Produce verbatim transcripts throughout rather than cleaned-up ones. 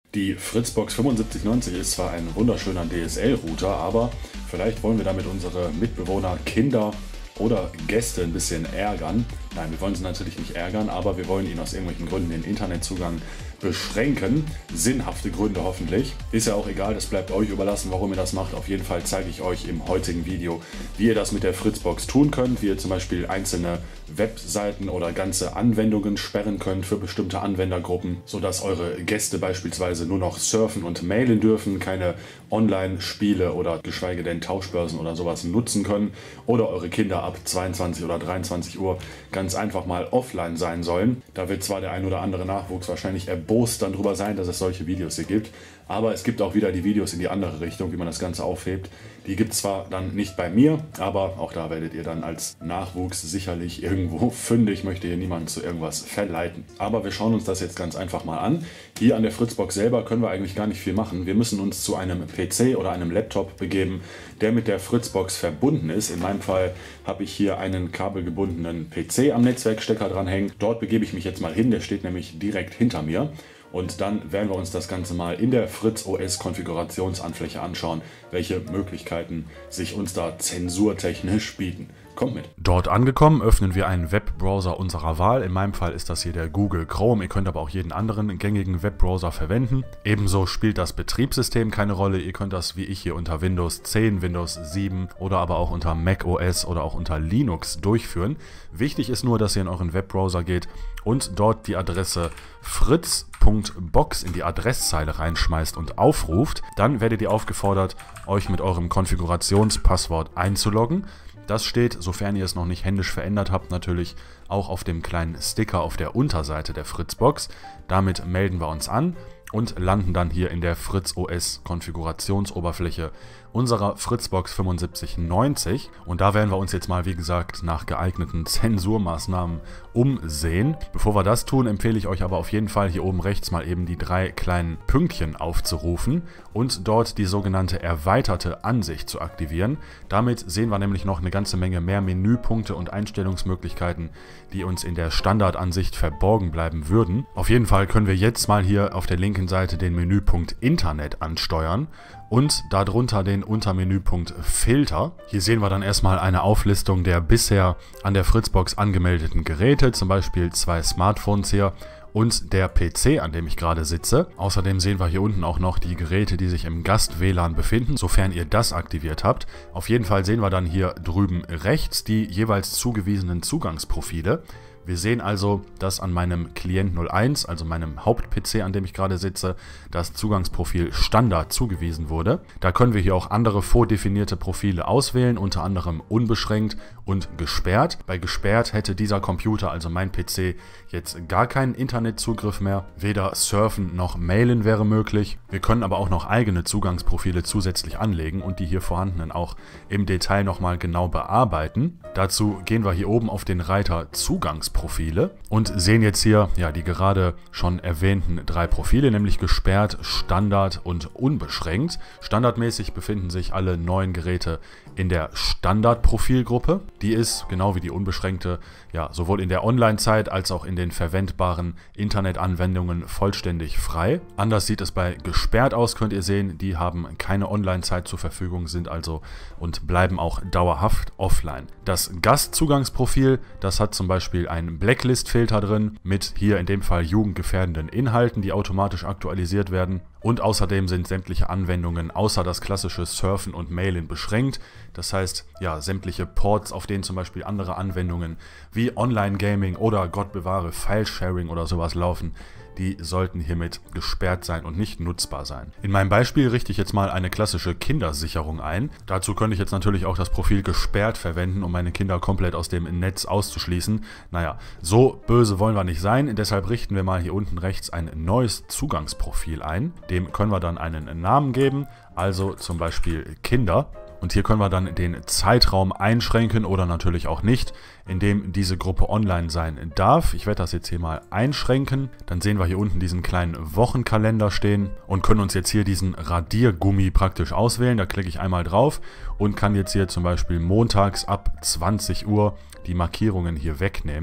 Die Fritzbox fünfundsiebzig neunzig ist zwar ein wunderschöner D S L-Router, aber vielleicht wollen wir damit unsere Mitbewohner, Kinder oder Gäste ein bisschen ärgern. Nein, wir wollen sie natürlich nicht ärgern, aber wir wollen ihnen aus irgendwelchen Gründen den Internetzugang beschränken. Sinnhafte Gründe hoffentlich. Ist ja auch egal, das bleibt euch überlassen, warum ihr das macht. Auf jeden Fall zeige ich euch im heutigen Video, wie ihr das mit der Fritzbox tun könnt, wie ihr zum Beispiel einzelne Webseiten oder ganze Anwendungen sperren könnt für bestimmte Anwendergruppen, sodass eure Gäste beispielsweise nur noch surfen und mailen dürfen, keine Online-Spiele oder geschweige denn Tauschbörsen oder sowas nutzen können, oder eure Kinder ab zweiundzwanzig oder dreiundzwanzig Uhr ganz einfach mal offline sein sollen. Da wird zwar der ein oder andere Nachwuchs wahrscheinlich erbost dann drüber sein, dass es solche Videos hier gibt, aber es gibt auch wieder die Videos in die andere Richtung, wie man das Ganze aufhebt. Die gibt es zwar dann nicht bei mir, aber auch da werdet ihr dann als Nachwuchs sicherlich irgendwo fündig. Ich möchte hier niemanden zu irgendwas verleiten. Aber wir schauen uns das jetzt ganz einfach mal an. Hier an der Fritzbox selber können wir eigentlich gar nicht viel machen. Wir müssen uns zu einem P C oder einem Laptop begeben, der mit der Fritzbox verbunden ist. In meinem Fall habe ich hier einen kabelgebundenen P C am Netzwerkstecker dranhängen. Dort begebe ich mich jetzt mal hin, der steht nämlich direkt hinter mir. Und dann werden wir uns das Ganze mal in der FritzOS Konfigurationsanfläche anschauen, welche Möglichkeiten sich uns da zensurtechnisch bieten. Kommt mit. Dort angekommen öffnen wir einen Webbrowser unserer Wahl. In meinem Fall ist das hier der Google Chrome. Ihr könnt aber auch jeden anderen gängigen Webbrowser verwenden. Ebenso spielt das Betriebssystem keine Rolle. Ihr könnt das wie ich hier unter Windows zehn, Windows sieben oder aber auch unter macOS oder auch unter Linux durchführen. Wichtig ist nur, dass ihr in euren Webbrowser geht und dort die Adresse fritz punkt box in die Adresszeile reinschmeißt und aufruft. Dann werdet ihr aufgefordert, euch mit eurem Konfigurationspasswort einzuloggen. Das steht, sofern ihr es noch nicht händisch verändert habt, natürlich auch auf dem kleinen Sticker auf der Unterseite der Fritzbox. Damit melden wir uns an und landen dann hier in der FritzOS Konfigurationsoberfläche unserer Fritzbox fünfundsiebzig neunzig. Und da werden wir uns jetzt mal, wie gesagt, nach geeigneten Zensurmaßnahmen umsehen. Bevor wir das tun, empfehle ich euch aber auf jeden Fall hier oben rechts mal eben die drei kleinen Pünktchen aufzurufen und dort die sogenannte erweiterte Ansicht zu aktivieren. Damit sehen wir nämlich noch eine ganze Menge mehr Menüpunkte und Einstellungsmöglichkeiten, die uns in der Standardansicht verborgen bleiben würden. Auf jeden Fall können wir jetzt mal hier auf der linken Seite den Menüpunkt Internet ansteuern und darunter den Untermenüpunkt Filter. Hier sehen wir dann erstmal eine Auflistung der bisher an der Fritzbox angemeldeten Geräte, zum Beispiel zwei Smartphones hier und der P C, an dem ich gerade sitze. Außerdem sehen wir hier unten auch noch die Geräte, die sich im Gast-W L A N befinden, sofern ihr das aktiviert habt. Auf jeden Fall sehen wir dann hier drüben rechts die jeweils zugewiesenen Zugangsprofile. Wir sehen also, dass an meinem Client null eins, also meinem Haupt-P C, an dem ich gerade sitze, das Zugangsprofil Standard zugewiesen wurde. Da können wir hier auch andere vordefinierte Profile auswählen, unter anderem unbeschränkt und gesperrt. Bei gesperrt hätte dieser Computer, also mein P C, jetzt gar keinen Internetzugriff mehr. Weder Surfen noch Mailen wäre möglich. Wir können aber auch noch eigene Zugangsprofile zusätzlich anlegen und die hier vorhandenen auch im Detail nochmal genau bearbeiten. Dazu gehen wir hier oben auf den Reiter Zugangsprofile. Profile und sehen jetzt hier ja die gerade schon erwähnten drei Profile, nämlich gesperrt, Standard und unbeschränkt. Standardmäßig befinden sich alle neuen Geräte in der Standard-Profilgruppe. Die ist, genau wie die unbeschränkte, ja sowohl in der Online-Zeit als auch in den verwendbaren Internetanwendungen vollständig frei. Anders sieht es bei gesperrt aus, könnt ihr sehen. Die haben keine Online-Zeit zur Verfügung, sind also und bleiben auch dauerhaft offline. Das Gastzugangsprofil, das hat zum Beispiel ein Blacklist-Filter drin mit hier in dem Fall jugendgefährdenden Inhalten, die automatisch aktualisiert werden. Und außerdem sind sämtliche Anwendungen außer das klassische Surfen und Mailen beschränkt. Das heißt, ja, sämtliche Ports, auf denen zum Beispiel andere Anwendungen wie Online-Gaming oder Gott bewahre File-Sharing oder sowas laufen, die sollten hiermit gesperrt sein und nicht nutzbar sein. In meinem Beispiel richte ich jetzt mal eine klassische Kindersicherung ein. Dazu könnte ich jetzt natürlich auch das Profil gesperrt verwenden, um meine Kinder komplett aus dem Netz auszuschließen. Naja, so böse wollen wir nicht sein, deshalb richten wir mal hier unten rechts ein neues Zugangsprofil ein. Dem können wir dann einen Namen geben, also zum Beispiel Kinder. Und hier können wir dann den Zeitraum einschränken oder natürlich auch nicht, in dem diese Gruppe online sein darf. Ich werde das jetzt hier mal einschränken. Dann sehen wir hier unten diesen kleinen Wochenkalender stehen und können uns jetzt hier diesen Radiergummi praktisch auswählen. Da klicke ich einmal drauf und kann jetzt hier zum Beispiel montags ab zwanzig Uhr die Markierungen hier wegnehmen.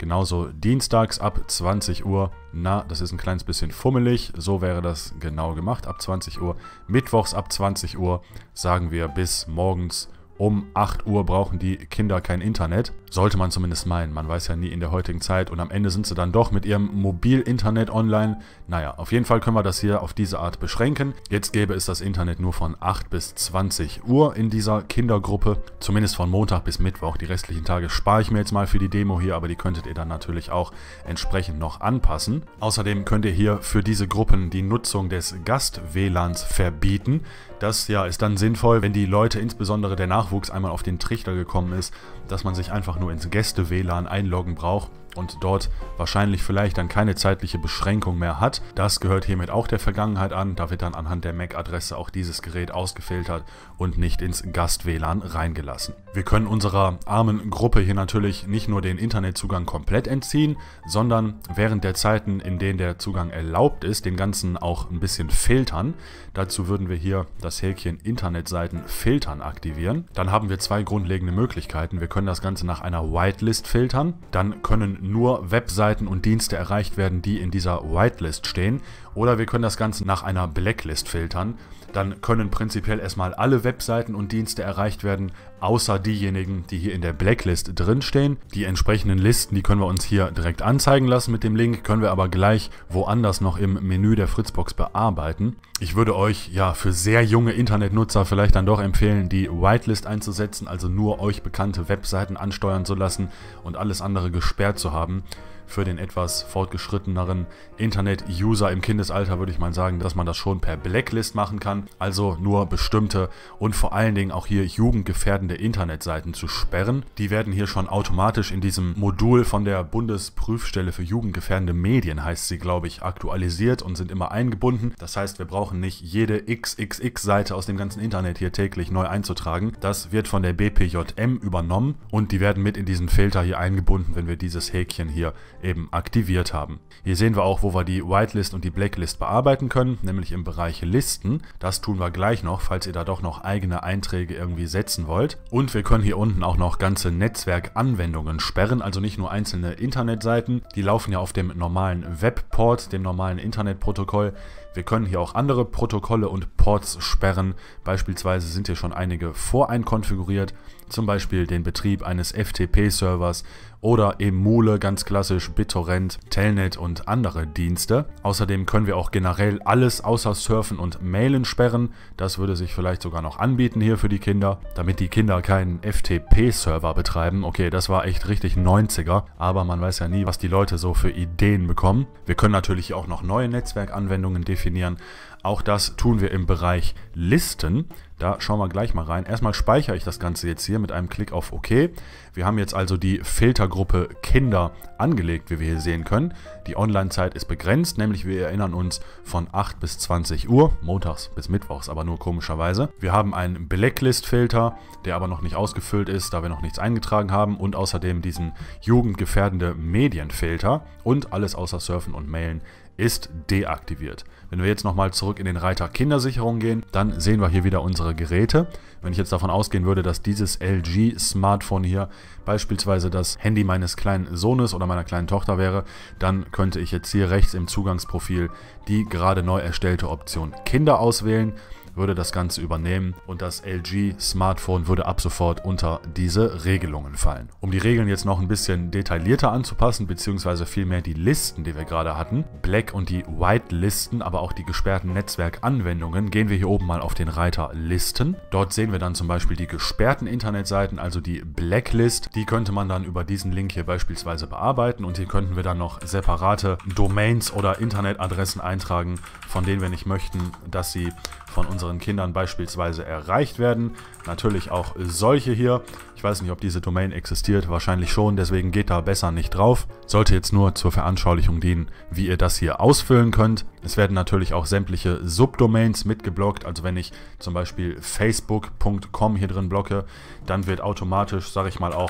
Genauso dienstags ab zwanzig Uhr. Na, das ist ein kleines bisschen fummelig. So wäre das genau gemacht, ab zwanzig Uhr. Mittwochs ab zwanzig Uhr, sagen wir, bis morgens um acht Uhr brauchen die Kinder kein Internet. Sollte man zumindest meinen. Man weiß ja nie in der heutigen Zeit. Und am Ende sind sie dann doch mit ihrem Mobil-Internet online. Naja, auf jeden Fall können wir das hier auf diese Art beschränken. Jetzt gäbe es das Internet nur von acht bis zwanzig Uhr in dieser Kindergruppe. Zumindest von Montag bis Mittwoch. Die restlichen Tage spare ich mir jetzt mal für die Demo hier. Aber die könntet ihr dann natürlich auch entsprechend noch anpassen. Außerdem könnt ihr hier für diese Gruppen die Nutzung des Gast-W L A Ns verbieten. Das ja ist dann sinnvoll, wenn die Leute, insbesondere der Nachwuchs, einmal auf den Trichter gekommen ist, dass man sich einfach nur ins Gäste-W L A N einloggen braucht und dort wahrscheinlich vielleicht dann keine zeitliche Beschränkung mehr hat. Das gehört hiermit auch der Vergangenheit an. Da wird dann anhand der M A C-Adresse auch dieses Gerät ausgefiltert und nicht ins Gast-W L A N reingelassen. Wir können unserer armen Gruppe hier natürlich nicht nur den Internetzugang komplett entziehen, sondern während der Zeiten, in denen der Zugang erlaubt ist, den ganzen auch ein bisschen filtern. Dazu würden wir hier das Häkchen Internetseiten filtern aktivieren. Dann haben wir zwei grundlegende Möglichkeiten. Wir können das Ganze nach einer Whitelist filtern. Dann können nur Webseiten und Dienste erreicht werden, die in dieser Whitelist stehen. Oder wir können das Ganze nach einer Blacklist filtern. Dann können prinzipiell erstmal alle Webseiten und Dienste erreicht werden, außer diejenigen, die hier in der Blacklist drinstehen. Die entsprechenden Listen, die können wir uns hier direkt anzeigen lassen mit dem Link, können wir aber gleich woanders noch im Menü der Fritzbox bearbeiten. Ich würde euch ja für sehr junge Internetnutzer vielleicht dann doch empfehlen, die Whitelist einzusetzen, also nur euch bekannte Webseiten ansteuern zu lassen und alles andere gesperrt zu haben. Für den etwas fortgeschritteneren Internet-User im Kindesalter würde ich mal sagen, dass man das schon per Blacklist machen kann. Also nur bestimmte und vor allen Dingen auch hier jugendgefährdende Internetseiten zu sperren. Die werden hier schon automatisch in diesem Modul von der Bundesprüfstelle für jugendgefährdende Medien, heißt sie, glaube ich, aktualisiert und sind immer eingebunden. Das heißt, wir brauchen nicht jede X X X-Seite aus dem ganzen Internet hier täglich neu einzutragen. Das wird von der B P J M übernommen und die werden mit in diesen Filter hier eingebunden, wenn wir dieses Häkchen hier eben aktiviert haben. Hier sehen wir auch, wo wir die Whitelist und die Blacklist bearbeiten können, nämlich im Bereich Listen. Das tun wir gleich noch, falls ihr da doch noch eigene Einträge irgendwie setzen wollt. Und wir können hier unten auch noch ganze Netzwerkanwendungen sperren, also nicht nur einzelne Internetseiten. Die laufen ja auf dem normalen Webport, dem normalen Internetprotokoll. Wir können hier auch andere Protokolle und Ports sperren. Beispielsweise sind hier schon einige voreinkonfiguriert, zum Beispiel den Betrieb eines F T P-Servers oder Emule, ganz klassisch, BitTorrent, Telnet und andere Dienste. Außerdem können wir auch generell alles außer Surfen und Mailen sperren. Das würde sich vielleicht sogar noch anbieten hier für die Kinder, damit die Kinder keinen F T P-Server betreiben. Okay, das war echt richtig neunziger, aber man weiß ja nie, was die Leute so für Ideen bekommen. Wir können natürlich auch noch neue Netzwerkanwendungen definieren. Auch das tun wir im Bereich Listen. Da schauen wir gleich mal rein. Erstmal speichere ich das Ganze jetzt hier mit einem Klick auf OK. Wir haben jetzt also die Filtergruppe Kinder angelegt, wie wir hier sehen können. Die Online-Zeit ist begrenzt, nämlich wir erinnern uns von acht bis zwanzig Uhr, montags bis mittwochs, aber nur komischerweise. Wir haben einen Blacklist-Filter, der aber noch nicht ausgefüllt ist, da wir noch nichts eingetragen haben, und außerdem diesen jugendgefährdende Medienfilter und alles außer Surfen und Mailen ist deaktiviert. Wenn wir jetzt nochmal zurück in den Reiter Kindersicherung gehen, dann sehen wir hier wieder unsere Geräte. Wenn ich jetzt davon ausgehen würde, dass dieses L G-Smartphone hier beispielsweise das Handy meines kleinen Sohnes oder meiner kleinen Tochter wäre, dann könnte ich jetzt hier rechts im Zugangsprofil die gerade neu erstellte Option Kinder auswählen, würde das Ganze übernehmen und das L G-Smartphone würde ab sofort unter diese Regelungen fallen. Um die Regeln jetzt noch ein bisschen detaillierter anzupassen, beziehungsweise vielmehr die Listen, die wir gerade hatten, Black und die White-Listen, aber auch die gesperrten Netzwerkanwendungen, gehen wir hier oben mal auf den Reiter Listen. Dort sehen wir dann zum Beispiel die gesperrten Internetseiten, also die Blacklist. Die könnte man dann über diesen Link hier beispielsweise bearbeiten und hier könnten wir dann noch separate Domains oder Internetadressen eintragen, von denen wir nicht möchten, dass sie von unseren Kindern beispielsweise erreicht werden. Natürlich auch solche hier. Ich weiß nicht, ob diese Domain existiert, wahrscheinlich schon, deswegen geht da besser nicht drauf. Sollte jetzt nur zur Veranschaulichung dienen, wie ihr das hier ausfüllen könnt. Es werden natürlich auch sämtliche Subdomains mitgeblockt, also wenn ich zum Beispiel facebook punkt com hier drin blocke, dann wird automatisch, sage ich mal, auch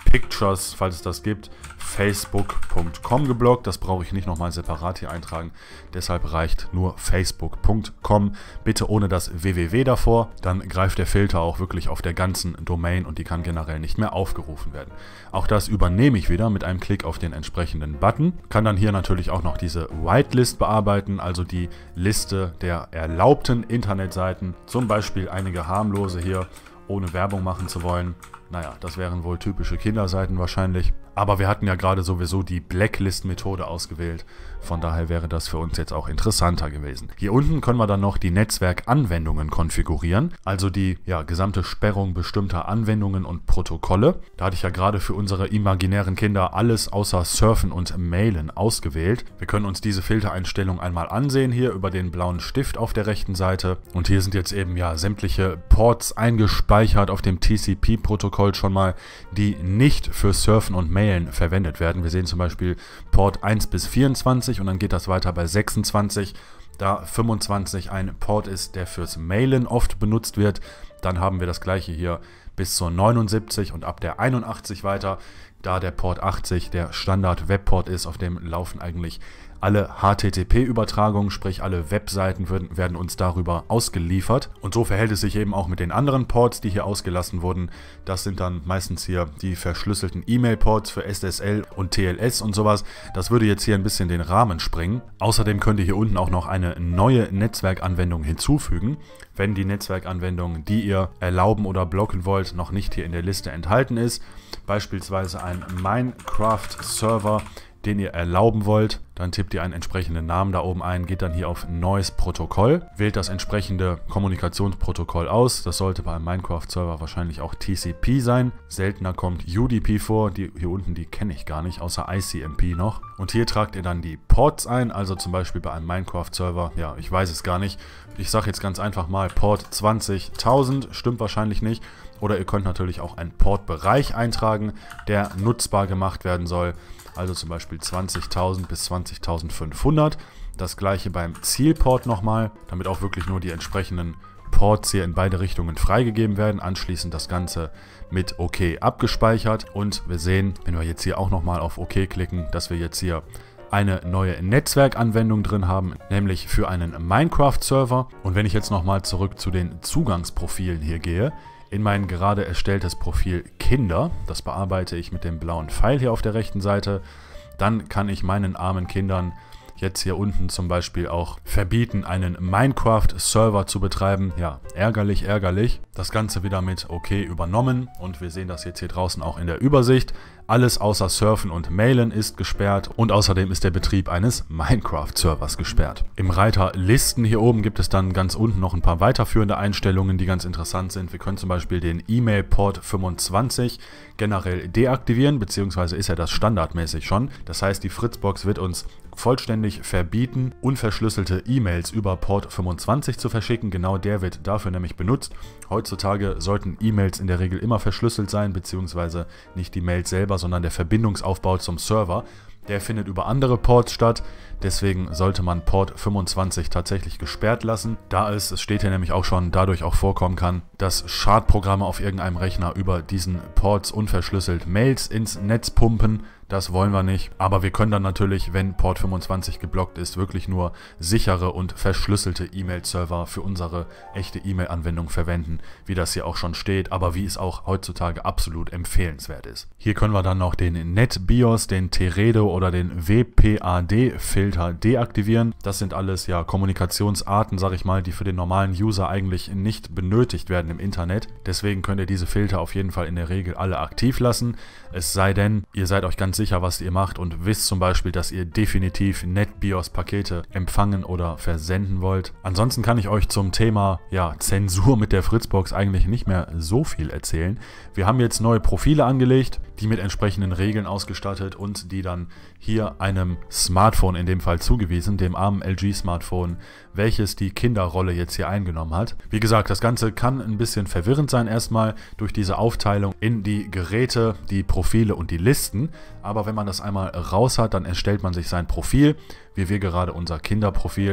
Pictures, falls es das gibt, facebook punkt com geblockt. Das brauche ich nicht nochmal separat hier eintragen. Deshalb reicht nur facebook punkt com. Bitte ohne das www davor. Dann greift der Filter auch wirklich auf der ganzen Domain und die kann generell nicht mehr aufgerufen werden. Auch das übernehme ich wieder mit einem Klick auf den entsprechenden Button. Kann dann hier natürlich auch noch diese Whitelist bearbeiten, also die Liste der erlaubten Internetseiten. Zum Beispiel einige harmlose hier, ohne Werbung machen zu wollen. Naja, das wären wohl typische Kinderseiten wahrscheinlich. Aber wir hatten ja gerade sowieso die Blacklist-Methode ausgewählt. Von daher wäre das für uns jetzt auch interessanter gewesen. Hier unten können wir dann noch die Netzwerkanwendungen konfigurieren. Also die ja, gesamte Sperrung bestimmter Anwendungen und Protokolle. Da hatte ich ja gerade für unsere imaginären Kinder alles außer Surfen und Mailen ausgewählt. Wir können uns diese Filtereinstellung einmal ansehen hier über den blauen Stift auf der rechten Seite. Und hier sind jetzt eben ja sämtliche Ports eingespeichert auf dem T C P-Protokoll schon mal, die nicht für Surfen und Mailen verwendet werden. Wir sehen zum Beispiel Port eins bis vierundzwanzig und dann geht das weiter bei sechsundzwanzig. Da fünfundzwanzig ein Port ist, der fürs Mailen oft benutzt wird, dann haben wir das gleiche hier bis zur neunundsiebzig und ab der einundachtzig weiter, da der Port achtzig der Standard-Webport ist, auf dem laufen eigentlich alle H T T P-Übertragungen, sprich alle Webseiten werden, werden uns darüber ausgeliefert. Und so verhält es sich eben auch mit den anderen Ports, die hier ausgelassen wurden. Das sind dann meistens hier die verschlüsselten E-Mail-Ports für S S L und T L S und sowas. Das würde jetzt hier ein bisschen den Rahmen sprengen. Außerdem könnt ihr hier unten auch noch eine neue Netzwerkanwendung hinzufügen, wenn die Netzwerkanwendung, die ihr erlauben oder blocken wollt, noch nicht hier in der Liste enthalten ist. Beispielsweise ein Minecraft-Server, den ihr erlauben wollt. Dann tippt ihr einen entsprechenden Namen da oben ein, geht dann hier auf Neues Protokoll, wählt das entsprechende Kommunikationsprotokoll aus. Das sollte bei einem Minecraft-Server wahrscheinlich auch T C P sein. Seltener kommt U D P vor, die hier unten, die kenne ich gar nicht, außer I C M P noch. Und hier tragt ihr dann die Ports ein, also zum Beispiel bei einem Minecraft-Server, ja, ich weiß es gar nicht. Ich sage jetzt ganz einfach mal Port zwanzigtausend, stimmt wahrscheinlich nicht. Oder ihr könnt natürlich auch einen Portbereich eintragen, der nutzbar gemacht werden soll. Also zum Beispiel zwanzigtausend bis zwanzigtausendfünfhundert. Das gleiche beim Zielport nochmal, damit auch wirklich nur die entsprechenden Ports hier in beide Richtungen freigegeben werden. Anschließend das Ganze mit OK abgespeichert. Und wir sehen, wenn wir jetzt hier auch nochmal auf OK klicken, dass wir jetzt hier eine neue Netzwerkanwendung drin haben, nämlich für einen Minecraft-Server. Und wenn ich jetzt nochmal zurück zu den Zugangsprofilen hier gehe, in mein gerade erstelltes Profil Kinder, das bearbeite ich mit dem blauen Pfeil hier auf der rechten Seite, dann kann ich meinen armen Kindern jetzt hier unten zum Beispiel auch verbieten, einen Minecraft-Server zu betreiben. Ja, ärgerlich, ärgerlich. Das Ganze wieder mit OK übernommen und wir sehen das jetzt hier draußen auch in der Übersicht. Alles außer Surfen und Mailen ist gesperrt und außerdem ist der Betrieb eines Minecraft-Servers gesperrt. Im Reiter Listen hier oben gibt es dann ganz unten noch ein paar weiterführende Einstellungen, die ganz interessant sind. Wir können zum Beispiel den E-Mail-Port fünfundzwanzig generell deaktivieren, beziehungsweise ist er das standardmäßig schon. Das heißt, die Fritzbox wird uns vollständig verbieten, unverschlüsselte E-Mails über Port fünfundzwanzig zu verschicken. Genau der wird dafür nämlich benutzt. Heutzutage sollten E-Mails in der Regel immer verschlüsselt sein, beziehungsweise nicht die Mails selber, sondern der Verbindungsaufbau zum Server. Der findet über andere Ports statt, deswegen sollte man Port fünfundzwanzig tatsächlich gesperrt lassen, da es, es steht hier nämlich auch schon, dadurch auch vorkommen kann, dass Schadprogramme auf irgendeinem Rechner über diesen Ports unverschlüsselt Mails ins Netz pumpen. Das wollen wir nicht, aber wir können dann natürlich, wenn Port fünfundzwanzig geblockt ist, wirklich nur sichere und verschlüsselte E-Mail-Server für unsere echte E-Mail-Anwendung verwenden, wie das hier auch schon steht, aber wie es auch heutzutage absolut empfehlenswert ist. Hier können wir dann noch den NetBIOS, den Teredo oder den W P A D-Filter deaktivieren. Das sind alles ja Kommunikationsarten, sag ich mal, die für den normalen User eigentlich nicht benötigt werden im Internet. Deswegen könnt ihr diese Filter auf jeden Fall in der Regel alle aktiv lassen. Es sei denn, ihr seid euch ganz sicher, was ihr macht und wisst zum Beispiel, dass ihr definitiv NetBIOS-Pakete empfangen oder versenden wollt. Ansonsten kann ich euch zum Thema ja, Zensur mit der Fritzbox eigentlich nicht mehr so viel erzählen. Wir haben jetzt neue Profile angelegt, die mit entsprechenden Regeln ausgestattet und die dann hier einem Smartphone in dem Fall zugewiesen, dem armen L G-Smartphone, welches die Kinderrolle jetzt hier eingenommen hat. Wie gesagt, das Ganze kann ein bisschen verwirrend sein erstmal durch diese Aufteilung in die Geräte, die Profile und die Listen. Aber wenn man das einmal raus hat, dann erstellt man sich sein Profil, wie wir gerade unser Kinderprofil.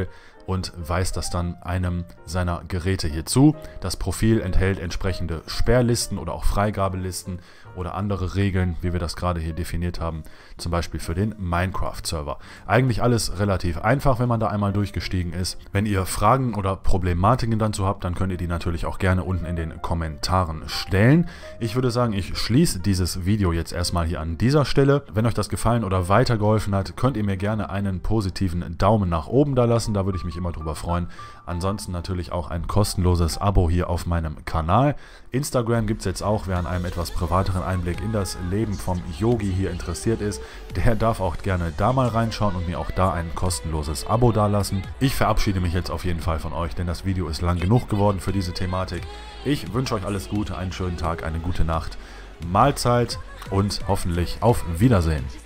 und weist das dann einem seiner Geräte hier zu. Das Profil enthält entsprechende Sperrlisten oder auch Freigabelisten oder andere Regeln, wie wir das gerade hier definiert haben, zum Beispiel für den Minecraft-Server. Eigentlich alles relativ einfach, wenn man da einmal durchgestiegen ist. Wenn ihr Fragen oder Problematiken dazu habt, dann könnt ihr die natürlich auch gerne unten in den Kommentaren stellen. Ich würde sagen, ich schließe dieses Video jetzt erstmal hier an dieser Stelle. Wenn euch das gefallen oder weitergeholfen hat, könnt ihr mir gerne einen positiven Daumen nach oben da lassen, da würde ich mich immer drüber freuen. Ansonsten natürlich auch ein kostenloses Abo hier auf meinem Kanal. Instagram gibt es jetzt auch, wer an einem etwas privateren Einblick in das Leben vom Yogi hier interessiert ist, der darf auch gerne da mal reinschauen und mir auch da ein kostenloses Abo dalassen. Ich verabschiede mich jetzt auf jeden Fall von euch, denn das Video ist lang genug geworden für diese Thematik. Ich wünsche euch alles Gute, einen schönen Tag, eine gute Nacht, Mahlzeit und hoffentlich auf Wiedersehen.